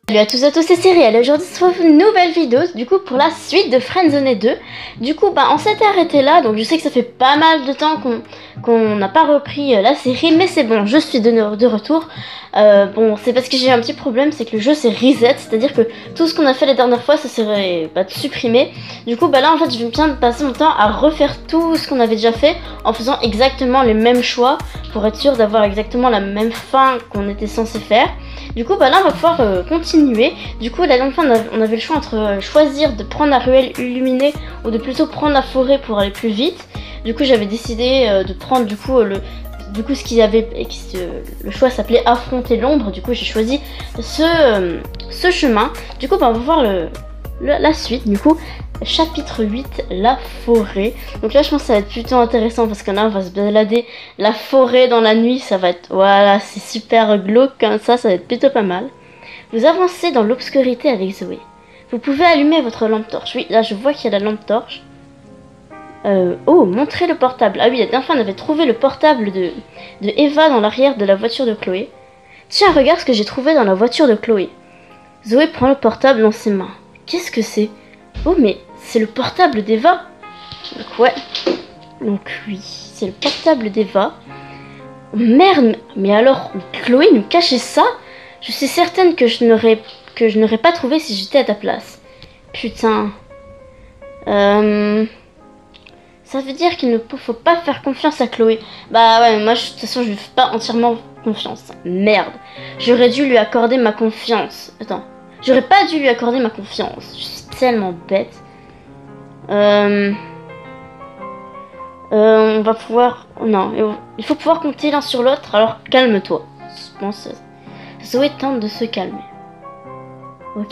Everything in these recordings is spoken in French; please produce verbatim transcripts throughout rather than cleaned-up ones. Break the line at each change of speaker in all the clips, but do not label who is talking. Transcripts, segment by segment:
Salut à tous et à tous, c'est Cyril. Aujourd'hui on se retrouve une nouvelle vidéo du coup pour la suite de Friendzone deux. Du coup bah on s'était arrêté là, donc je sais que ça fait pas mal de temps qu'on qu'on n'a pas repris euh, la série, mais c'est bon, je suis de, de retour. Euh, bon, c'est parce que j'ai eu un petit problème, c'est que le jeu s'est reset, c'est-à-dire que tout ce qu'on a fait la dernière fois ça serait bah, supprimé. Du coup bah là en fait je vais bien passer mon temps à refaire tout ce qu'on avait déjà fait en faisant exactement les mêmes choix pour être sûr d'avoir exactement la même fin qu'on était censé faire. Du coup bah là on va pouvoir euh, continuer. Du coup la dernière fois on avait le choix entre euh, choisir de prendre la ruelle illuminée ou de plutôt prendre la forêt pour aller plus vite. Du coup j'avais décidé euh, de prendre du coup le du coup ce qu'il y avait, euh, le choix s'appelait affronter l'ombre. Du coup j'ai choisi ce, euh, ce chemin. Du coup bah, on va voir le, le, la suite. Du coup chapitre huit, la forêt. Donc là je pense que ça va être plutôt intéressant parce que là on va se balader la forêt dans la nuit. Ça va être, voilà, c'est super glauque comme ça, ça va être plutôt pas mal. Vous avancez dans l'obscurité avec Zoé. Vous pouvez allumer votre lampe torche. Oui, là je vois qu'il y a la lampe torche. Euh, oh, montrez le portable. Ah oui, la dernière fois on avait trouvé le portable de, de Eva dans l'arrière de la voiture de Chloé. Tiens, regarde ce que j'ai trouvé dans la voiture de Chloé. Zoé prend le portable dans ses mains. Qu'est-ce que c'est? Oh, mais c'est le portable d'Eva. Donc ouais. Donc oui, c'est le portable d'Eva. Oh, merde, mais alors Chloé nous cachait ça? Je suis certaine que je n'aurais que je n'aurais pas trouvé si j'étais à ta place. Putain. Euh... Ça veut dire qu'il ne faut pas faire confiance à Chloé. Bah ouais, moi de toute façon je lui fais pas entièrement confiance. Merde. J'aurais dû lui accorder ma confiance. Attends. J'aurais pas dû lui accorder ma confiance. Je suis tellement bête. Euh... Euh, on va pouvoir... Non, il faut pouvoir compter l'un sur l'autre, alors calme-toi. Je pense... Zoé tente de se calmer. Ok.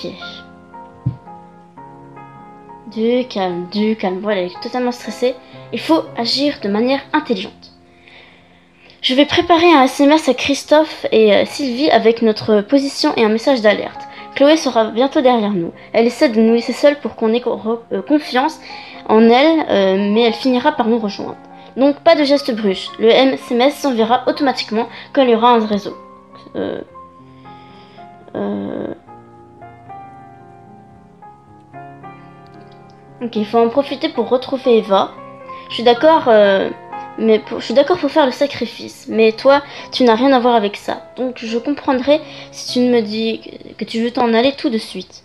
Du calme, du calme. Voilà, elle est totalement stressée. Il faut agir de manière intelligente. Je vais préparer un S M S à Christophe et euh, Sylvie avec notre position et un message d'alerte. Chloé sera bientôt derrière nous. Elle essaie de nous laisser seuls pour qu'on ait euh, confiance en elle, euh, mais elle finira par nous rejoindre. Donc pas de geste brusque. Le S M S s'enverra automatiquement quand il y aura un réseau. Euh... Euh... Ok, il faut en profiter pour retrouver Eva. Je suis d'accord, euh, mais pour, je suis d'accord pour faire le sacrifice. Mais toi, tu n'as rien à voir avec ça. Donc je comprendrai si tu ne me dis que tu veux t'en aller tout de suite.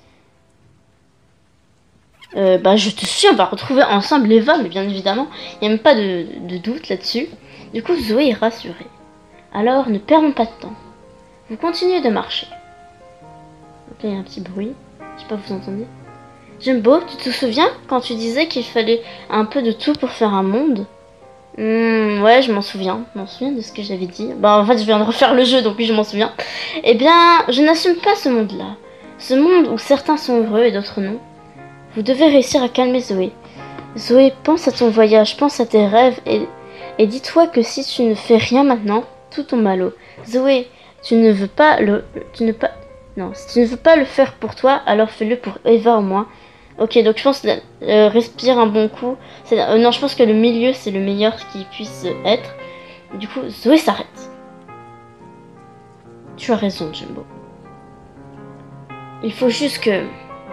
Euh, bah je te suis, on va retrouver ensemble Eva, mais bien évidemment, il n'y a même pas de, de doute là-dessus. Du coup, Zoé est rassurée. Alors, ne perdons pas de temps. Vous continuez de marcher. Ok, il y a un petit bruit. Je sais pas, vous entendez? Jumbo, tu te souviens quand tu disais qu'il fallait un peu de tout pour faire un monde? Hmm, ouais, je m'en souviens. Je m'en souviens de ce que j'avais dit. Bah, en fait, je viens de refaire le jeu, donc oui, je m'en souviens. Eh bien, je n'assume pas ce monde-là. Ce monde où certains sont heureux et d'autres non. Vous devez réussir à calmer Zoé. Zoé, pense à ton voyage, pense à tes rêves et, et dis-toi que si tu ne fais rien maintenant, tout tombe à l'eau. Zoé, tu ne veux pas le... Tu ne pas... Non, si tu ne veux pas le faire pour toi, alors fais-le pour Eva au moins. Ok, donc je pense que euh, respire un bon coup. Euh, non, je pense que le milieu, c'est le meilleur qui puisse être. Du coup, Zoé s'arrête. Tu as raison, Jumbo. Il faut juste que...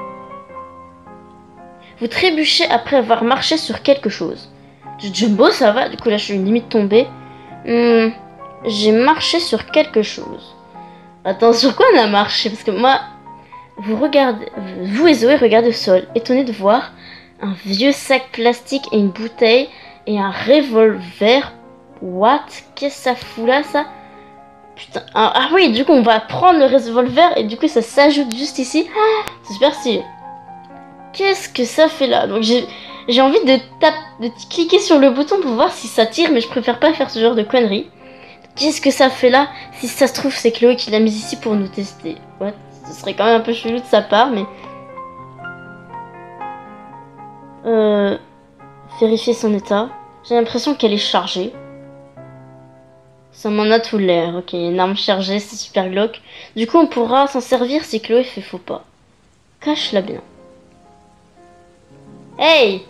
Vous trébuchez après avoir marché sur quelque chose. Jumbo, ça va? Du coup, là, je suis limite tombée. Hmm, j'ai marché sur quelque chose. Attends, sur quoi on a marché? Parce que moi... Vous regardez, vous et Zoé regardez au sol, étonnés de voir un vieux sac plastique et une bouteille et un revolver. What? Qu'est-ce que ça fout là, ça? Putain. Ah, ah oui, du coup, on va prendre le revolver et du coup, ça s'ajoute juste ici. Ah, c'est super stylé. Qu'est-ce que ça fait là? Donc, j'ai j'ai envie de, tape, de cliquer sur le bouton pour voir si ça tire, mais je préfère pas faire ce genre de conneries. Qu'est-ce que ça fait là? Si ça se trouve, c'est Chloé qui l'a mise ici pour nous tester. What? Ce serait quand même un peu chelou de sa part, mais... Euh... Vérifier son état. J'ai l'impression qu'elle est chargée. Ça m'en a tout l'air. Ok, une arme chargée, c'est super glauque. Du coup, on pourra s'en servir si Chloé fait faux pas. Cache-la bien. Hey!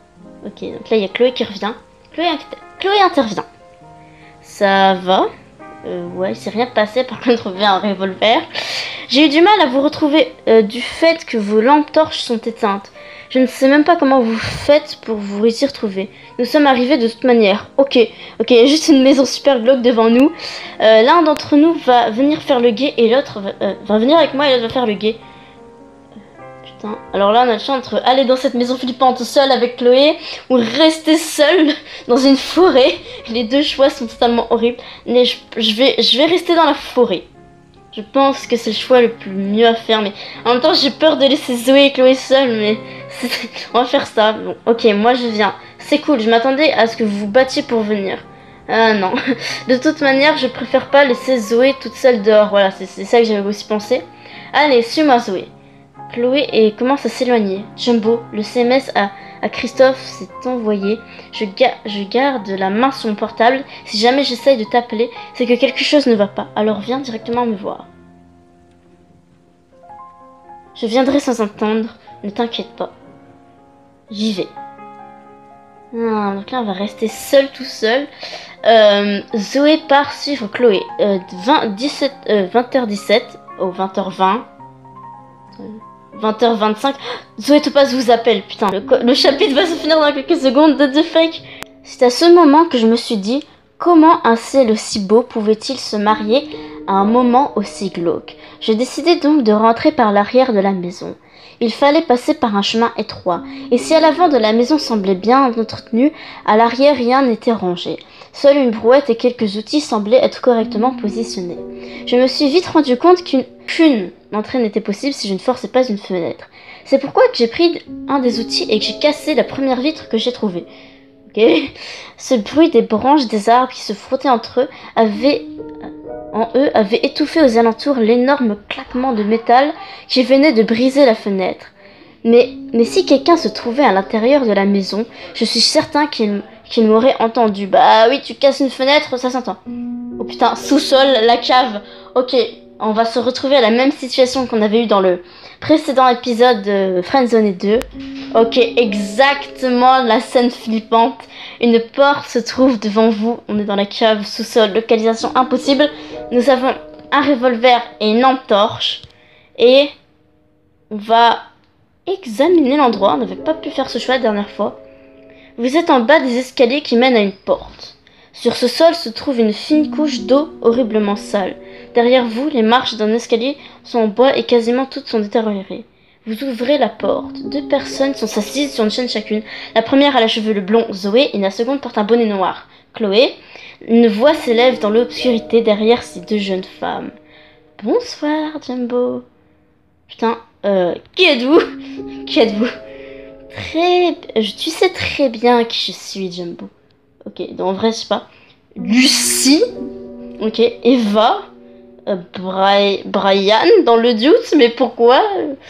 Ok, donc là, il y a Chloé qui revient. Chloé, Chloé intervient. Ça va? Euh, ouais, il s'est rien passé, par contre, trouver un revolver. J'ai eu du mal à vous retrouver euh, du fait que vos lampes torches sont éteintes. Je ne sais même pas comment vous faites pour vous y retrouver. Nous sommes arrivés de toute manière. Ok, ok, il y a juste une maison super glauque devant nous. Euh, L'un d'entre nous va venir faire le guet et l'autre va, euh, va venir avec moi et l'autre va faire le guet. Putain, alors là on a le choix entre aller dans cette maison flippante seule avec Chloé ou rester seule dans une forêt. Les deux choix sont totalement horribles. Mais je, je, vais, je vais rester dans la forêt. Je pense que c'est le choix le plus mieux à faire, mais en même temps j'ai peur de laisser Zoé et Chloé seules, mais on va faire ça. Bon, ok, moi je viens. C'est cool, je m'attendais à ce que vous vous battiez pour venir. Ah non, de toute manière je préfère pas laisser Zoé toute seule dehors, voilà, c'est ça que j'avais aussi pensé. Allez, suis-moi Zoé. Chloé et commence à s'éloigner. Jumbo, le C M S à, à Christophe s'est envoyé. Je, ga je garde la main sur mon portable. Si jamais j'essaye de t'appeler, c'est que quelque chose ne va pas. Alors viens directement me voir. Je viendrai sans attendre. Ne t'inquiète pas. J'y vais. Ah, donc là, on va rester seul tout seul. Euh, Zoé part suivre Chloé. Euh, vingt, dix-sept, euh, vingt heures dix-sept au vingt heures vingt. vingt heures vingt-cinq. Zoé Topaz vous appelle. Putain, le, le chapitre va se finir dans quelques secondes de The Fake. C'est à ce moment que je me suis dit, comment un ciel aussi beau pouvait-il se marier à un moment aussi glauque? Je décidai donc de rentrer par l'arrière de la maison. Il fallait passer par un chemin étroit, et si à l'avant de la maison semblait bien entretenue, à l'arrière rien n'était rangé. Seule une brouette et quelques outils semblaient être correctement positionnés. Je me suis vite rendu compte qu'une qu'une entrée n'était possible si je ne forçais pas une fenêtre. C'est pourquoi que j'ai pris un des outils et que j'ai cassé la première vitre que j'ai trouvée. Ok. Ce bruit des branches des arbres qui se frottaient entre eux avait, en eux avait étouffé aux alentours l'énorme claquement de métal qui venait de briser la fenêtre. Mais, mais si quelqu'un se trouvait à l'intérieur de la maison, je suis certain qu'il qu'il m'aurait entendu. Bah oui, tu casses une fenêtre, ça s'entend. Oh putain, sous-sol, la cave. Ok, on va se retrouver à la même situation qu'on avait eu dans le précédent épisode de Friendzone deux. Ok, exactement la scène flippante. Une porte se trouve devant vous. On est dans la cave, sous-sol, localisation impossible. Nous avons un revolver et une lampe torche. Et on va examiner l'endroit. On n'avait pas pu faire ce choix la dernière fois. Vous êtes en bas des escaliers qui mènent à une porte. Sur ce sol se trouve une fine couche d'eau horriblement sale. Derrière vous, les marches d'un escalier sont en bois et quasiment toutes sont détériorées. Vous ouvrez la porte. Deux personnes sont assises sur une chaîne chacune. La première a les cheveux blonds, Zoé, et la seconde porte un bonnet noir, Chloé. Une voix s'élève dans l'obscurité derrière ces deux jeunes femmes. Bonsoir, Jumbo. Putain, euh, qui êtes-vous? Qui êtes-vous? Très... Tu sais très bien qui je suis, Jumbo. Ok, donc en vrai, je sais pas. Lucie. Ok, Eva. Euh, Bri... Brian, dans le doute, mais pourquoi?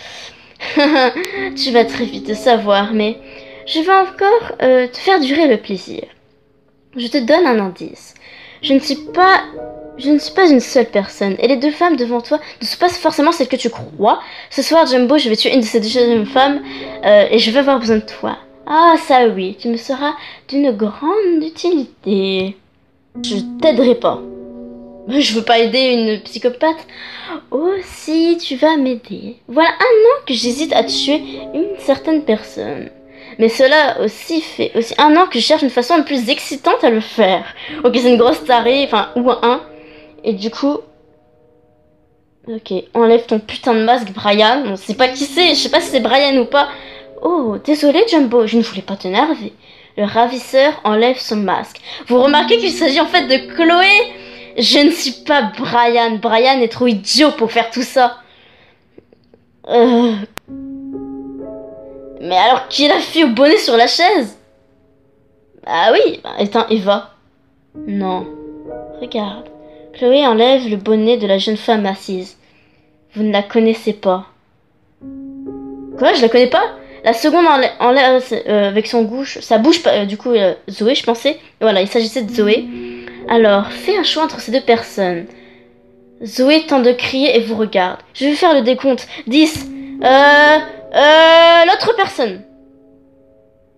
Tu vas très vite le savoir, mais je vais encore euh, te faire durer le plaisir. Je te donne un indice. Je ne suis pas... Je ne suis pas une seule personne, et les deux femmes devant toi ne sont pas forcément celles que tu crois. Ce soir, Jumbo, je vais tuer une de ces deux jeunes femmes, euh, et je vais avoir besoin de toi. Ah, ça oui, tu me seras d'une grande utilité. Je t'aiderai pas. Je veux pas aider une psychopathe. Oh, si, tu vas m'aider. Voilà un an que j'hésite à tuer une certaine personne. Mais cela aussi fait aussi un an que je cherche une façon la plus excitante à le faire. Ok, c'est une grosse tarée, enfin, ou un. Et du coup... Ok, enlève ton putain de masque, Brian. On sait pas qui c'est, je sais pas si c'est Brian ou pas. Oh, désolé, Jumbo, je ne voulais pas t'énerver. Le ravisseur enlève son masque. Vous remarquez qu'il s'agit en fait de Chloé? Je ne suis pas Brian. Brian est trop idiot pour faire tout ça. Euh... Mais alors, qui est la fille au bonnet sur la chaise? Ah oui, éteins Eva. Non. Regarde. Chloé enlève le bonnet de la jeune femme assise. Vous ne la connaissez pas. Quoi, je la connais pas? La seconde enlève, enlève euh, avec son bouche, sa bouche, euh, du coup, euh, Zoé, je pensais. Voilà, il s'agissait de Zoé. Alors, fais un choix entre ces deux personnes. Zoé tente de crier et vous regarde. Je vais faire le décompte. dix. Euh... Euh... L'autre personne.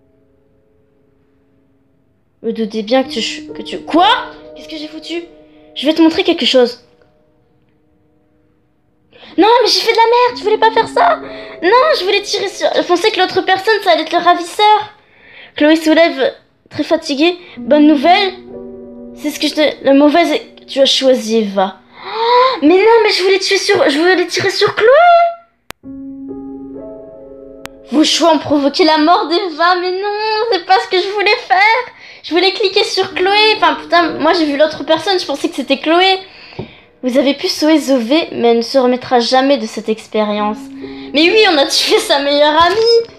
Me doutez bien que tu... Que tu... Quoi? Qu'est-ce que j'ai foutu? Je vais te montrer quelque chose. Non, mais j'ai fait de la merde, je voulais pas faire ça. Non, je voulais tirer sur... Je pensais que l'autre personne, ça allait être le ravisseur. Chloé soulève, très fatiguée. Bonne nouvelle. C'est ce que je te... La mauvaise est... Tu as choisi Eva. Oh, mais non, mais je voulais tuer sur... Je voulais tirer sur Chloé. Vos choix ont provoqué la mort d'Eva, mais non, c'est pas ce que je voulais faire. Je voulais cliquer sur Chloé. Enfin, putain, moi j'ai vu l'autre personne, je pensais que c'était Chloé. Vous avez pu sauver Zoé, mais elle ne se remettra jamais de cette expérience. Mais oui, on a tué sa meilleure amie.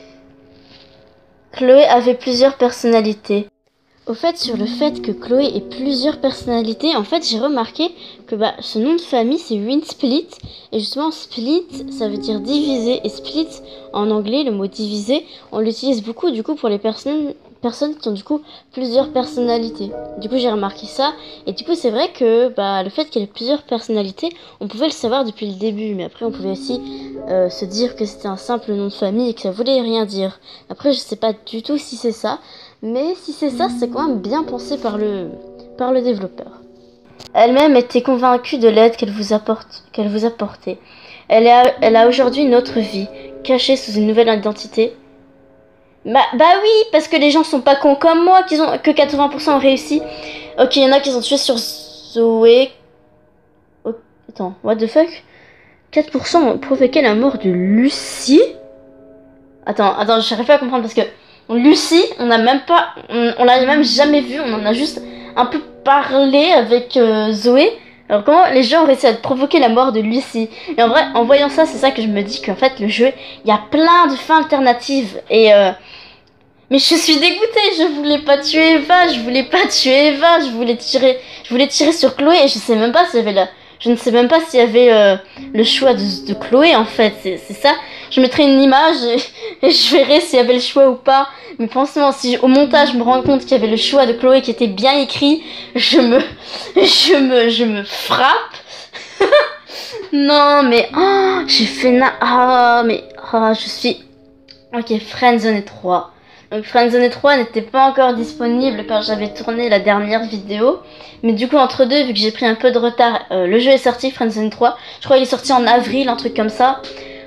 Chloé avait plusieurs personnalités. Au fait, sur le fait que Chloé ait plusieurs personnalités, en fait, j'ai remarqué que bah, ce nom de famille, c'est Winsplit. Et justement, split, ça veut dire diviser. Et split, en anglais, le mot diviser, on l'utilise beaucoup du coup pour les personnes, personnes qui ont du coup plusieurs personnalités. Du coup, j'ai remarqué ça. Et du coup, c'est vrai que bah, le fait qu'elle ait plusieurs personnalités, on pouvait le savoir depuis le début. Mais après, on pouvait aussi euh, se dire que c'était un simple nom de famille et que ça voulait rien dire. Après, je sais pas du tout si c'est ça. Mais si c'est ça, c'est quand même bien pensé par le, par le développeur. Elle-même était convaincue de l'aide qu'elle vous apporte, qu'elle vous apportait. Elle a, elle a aujourd'hui une autre vie, cachée sous une nouvelle identité. Bah, bah oui, parce que les gens sont pas cons comme moi, qu'ils ont, que quatre-vingts pour cent ont réussi. Ok, il y en a qui ont tué sur Zoé. Oh, attends, what the fuck? quatre pour cent ont provoqué la mort de Lucie. Attends, attends, je n'arrive pas à comprendre parce que Lucie, on n'a même pas, on, on l'a même jamais vue, on en a juste un peu parlé avec euh, Zoé. Alors comment les gens ont réussi à provoquer la mort de Lucie? Et en vrai, en voyant ça, c'est ça que je me dis qu'en fait le jeu, il y a plein de fins alternatives. Et euh, mais je suis dégoûtée, je voulais pas tuer Eva, je voulais pas tuer Eva, je voulais tirer, je voulais tirer sur Chloé et je sais même pas s'il y avait la, je ne sais même pas s'il y avait euh, le choix de, de Chloé en fait, c'est ça. Je mettrai une image et, et je verrai s'il y avait le choix ou pas. Mais franchement, si au montage je me rends compte qu'il y avait le choix de Chloé qui était bien écrit, je me, je me, je me frappe. Non mais, oh, j'ai fait na, ah oh, mais, oh, je suis, ok, Friendzone trois. Donc Friendzone trois n'était pas encore disponible quand j'avais tourné la dernière vidéo. Mais du coup entre deux, vu que j'ai pris un peu de retard, euh, le jeu est sorti, Friendzone trois. Je crois qu'il est sorti en avril, un truc comme ça.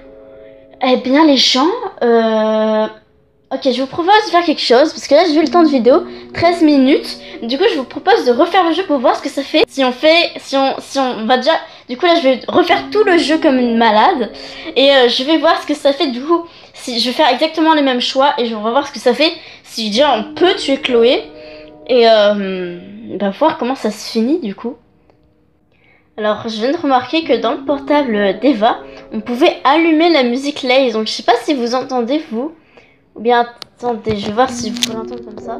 Eh bien les gens, euh... ok, je vous propose de faire quelque chose, parce que là j'ai vu le temps de vidéo, treize minutes. Du coup je vous propose de refaire le jeu pour voir ce que ça fait. Si on fait, si on, si on va déjà, du coup là je vais refaire tout le jeu comme une malade. Et euh, je vais voir ce que ça fait du coup. Si je vais faire exactement les mêmes choix et on va voir ce que ça fait. Si déjà on peut tuer Chloé. Et euh, bah, voir comment ça se finit du coup. Alors je viens de remarquer que dans le portable d'Eva, on pouvait allumer la musique Lays. Donc je sais pas si vous entendez vous. Ou bien attendez, je vais voir si vous pouvez l'entendre comme ça.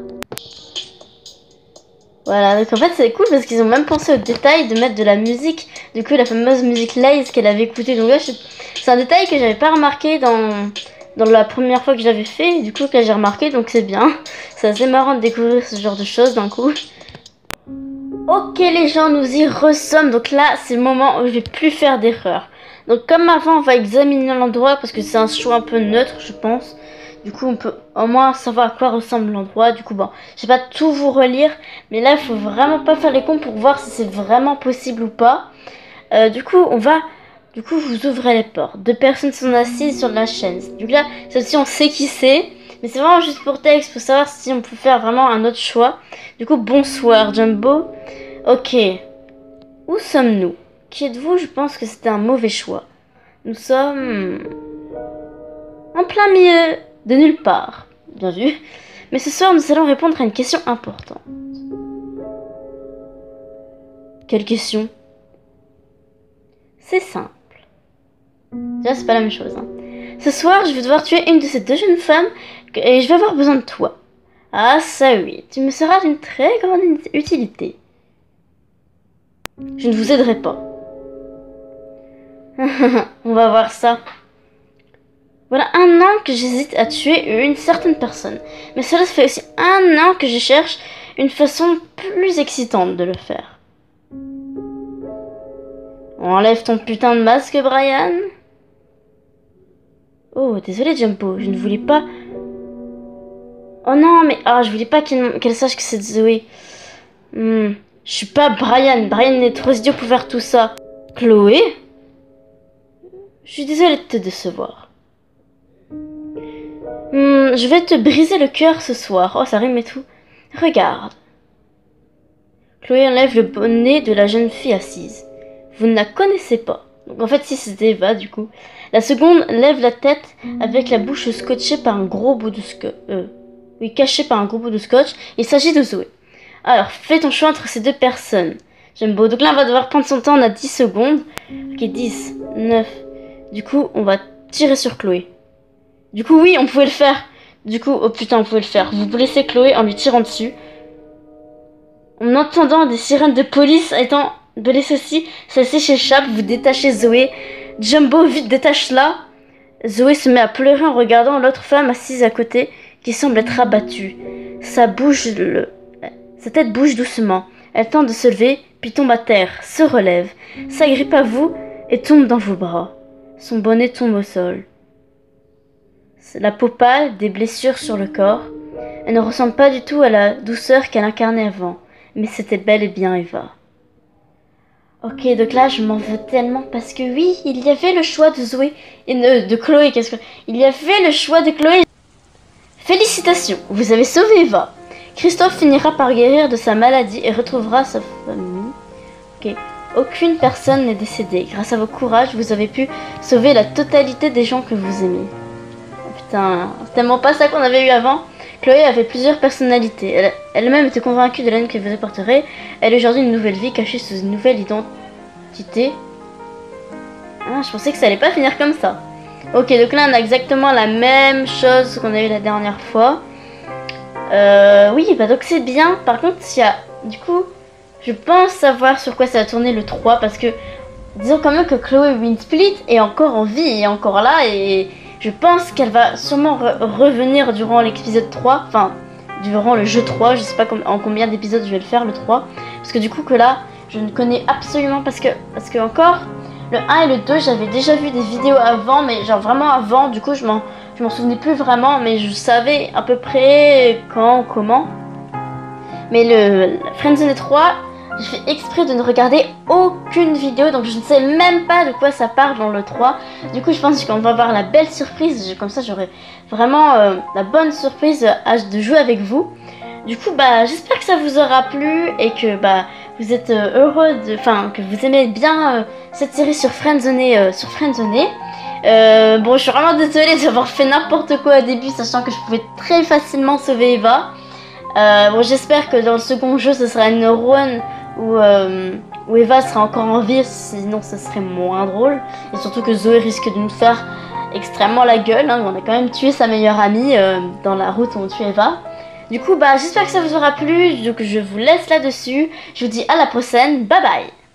Voilà, donc en fait c'est cool parce qu'ils ont même pensé au détail de mettre de la musique. Du coup la fameuse musique Lays qu'elle avait écoutée. Donc là c'est un détail que j'avais pas remarqué dans... dans la première fois que je l'avais fait, du coup que j'ai remarqué, donc c'est bien. C'est assez marrant de découvrir ce genre de choses d'un coup. Ok les gens, nous y ressommes. Donc là, c'est le moment où je vais plus faire d'erreur. Donc comme avant, on va examiner l'endroit parce que c'est un choix un peu neutre, je pense. Du coup, on peut au moins savoir à quoi ressemble l'endroit. Du coup, bon, je vais pas tout vous relire, mais là, il faut vraiment pas faire les cons pour voir si c'est vraiment possible ou pas. Euh, du coup, on va... Du coup, vous ouvrez les portes. Deux personnes sont assises sur la chaise. Du coup, là, celle-ci, on sait qui c'est. Mais c'est vraiment juste pour texte, pour savoir si on peut faire vraiment un autre choix. Du coup, bonsoir, Jumbo. Ok. Où sommes-nous? Qui êtes-vous? Je pense que c'était un mauvais choix. Nous sommes... en plein milieu de nulle part. Bien vu. Mais ce soir, nous allons répondre à une question importante. Quelle question? C'est simple. Déjà, c'est pas la même chose. Hein. Ce soir, je vais devoir tuer une de ces deux jeunes femmes et je vais avoir besoin de toi. Ah, ça oui, tu me seras d'une très grande utilité. Je ne vous aiderai pas. On va voir ça. Voilà un an que j'hésite à tuer une certaine personne. Mais cela fait aussi un an que je cherche une façon plus excitante de le faire. Enlève ton putain de masque, Brian. Oh, désolé Jumbo, je ne voulais pas... Oh non, mais... Ah, je voulais pas qu'elle qu'elle sache que c'est Zoé. Hmm. Je suis pas Brian. Brian est trop idiot pour faire tout ça. Chloé? Je suis désolée de te décevoir. Hmm, je vais te briser le cœur ce soir. Oh, ça rime et tout. Regarde. Chloé enlève le bonnet de la jeune fille assise. Vous ne la connaissez pas. Donc en fait, si c'était Eva, du coup. La seconde lève la tête avec la bouche scotchée par un gros bout de scotch. Euh, oui, cachée par un gros bout de scotch. Il s'agit de Zoé. Alors, fais ton choix entre ces deux personnes. J'aime beau. Donc là, on va devoir prendre son temps. On a dix secondes. Ok, dix, neuf. Du coup, on va tirer sur Chloé. Du coup, oui, on pouvait le faire. Du coup, oh putain, on pouvait le faire. Vous blessez Chloé en lui tirant dessus. En entendant des sirènes de police étant blessée aussi, celle-ci s'échappe, vous détachez Zoé. Jumbo vite détache-la. Zoé se met à pleurer en regardant l'autre femme assise à côté qui semble être abattue. Ça bouge le... Sa tête bouge doucement. Elle tente de se lever, puis tombe à terre, se relève, s'agrippe à vous et tombe dans vos bras. Son bonnet tombe au sol. La peau pâle, des blessures sur le corps. Elle ne ressemble pas du tout à la douceur qu'elle incarnait avant. Mais c'était bel et bien Eva. Ok, donc là, je m'en veux tellement parce que oui, il y avait le choix de Zoé et de, de Chloé. Qu'est-ce que... Il y avait le choix de Chloé. Félicitations, vous avez sauvé Eva. Christophe finira par guérir de sa maladie et retrouvera sa famille. Ok, aucune personne n'est décédée. Grâce à vos courages, vous avez pu sauver la totalité des gens que vous aimez. Oh, putain, c'est tellement pas ça qu'on avait eu avant. Chloé avait plusieurs personnalités. Elle, elle-même était convaincue de l'haine qu'elle vous apporterait. Elle est aujourd'hui une nouvelle vie cachée sous une nouvelle identité. Ah, je pensais que ça allait pas finir comme ça. Ok, donc là on a exactement la même chose qu'on a eu la dernière fois. Euh, oui, bah donc c'est bien. Par contre, il y a... Du coup, je pense savoir sur quoi ça va tourner le trois. Parce que, disons quand même que Chloé Winsplit est encore en vie et encore là. Et... Je pense qu'elle va sûrement re revenir durant l'épisode trois, enfin, durant le jeu trois, je sais pas com en combien d'épisodes je vais le faire, le trois, parce que du coup que là, je ne connais absolument, parce que, parce que encore, le un et le deux, j'avais déjà vu des vidéos avant, mais genre vraiment avant, du coup je m'en je m'en souvenais plus vraiment, mais je savais à peu près quand, comment. Mais le, le Friendzone trois, j'ai fait exprès de ne regarder aucune vidéo, donc je ne sais même pas de quoi ça parle dans le trois. Du coup, je pense qu'on va avoir la belle surprise, comme ça j'aurai vraiment euh, la bonne surprise à, de jouer avec vous. Du coup, bah, j'espère que ça vous aura plu et que bah, vous êtes euh, heureux, de, enfin, que vous aimez bien euh, cette série sur Friendzone, euh, sur Friendzone. Euh, bon, je suis vraiment désolée d'avoir fait n'importe quoi au début, sachant que je pouvais très facilement sauver Eva. Euh, bon, j'espère que dans le second jeu, ce sera une run où, euh, où Eva sera encore en vie, sinon ce serait moins drôle. Et surtout que Zoé risque de nous faire extrêmement la gueule, hein. On a quand même tué sa meilleure amie euh, dans la route où on tue Eva. Du coup, bah, j'espère que ça vous aura plu, donc je vous laisse là-dessus. Je vous dis à la prochaine, bye bye.